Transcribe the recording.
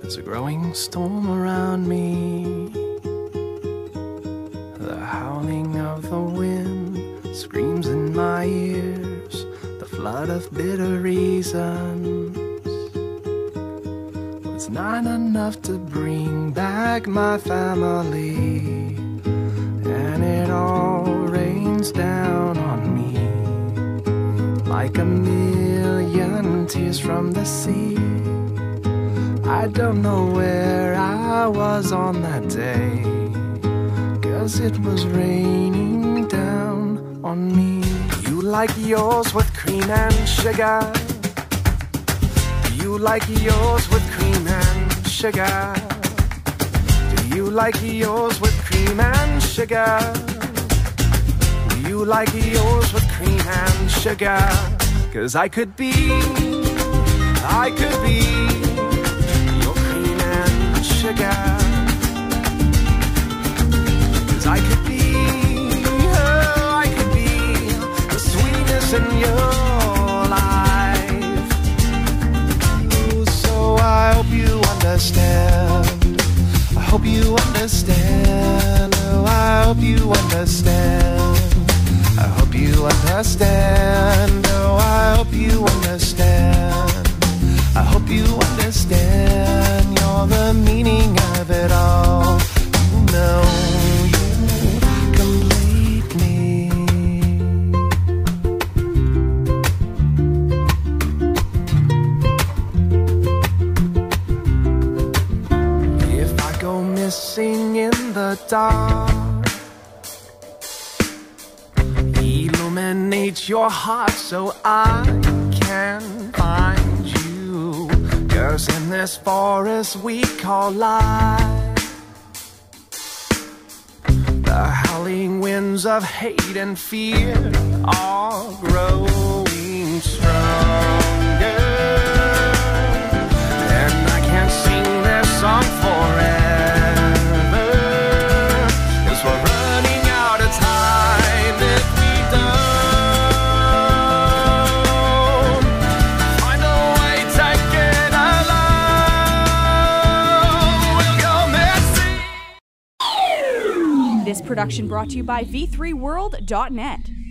There's a growing storm around me. The howling of the wind screams in my ears. The flood of bitter reasons was not enough to bring back my family. And it all rains down on me like a million tears from the sea. I don't know where I was on that day, 'cause it was raining down on me. You like yours with cream and sugar. Do you like yours with cream and sugar? Do you like yours with cream and sugar? Do you like yours with cream and sugar? 'Cause I could be your cream and sugar. 'Cause I could be the sweetness in your life. Oh, so I hope you understand. I hope you understand. Oh, I hope you understand. I hope you understand. Oh, I hope you understand. I hope you understand. You're the meaning of it all. You know you complete me. If I go missing in the dark, illuminate your heart so I can find you. 'Cause in this forest we call life, the howling winds of hate and fear are growing stronger. And I can't sing their song forever, 'cause we're running out of time if we don't find a way to get along. We'll go missing. This production brought to you by v3world.net.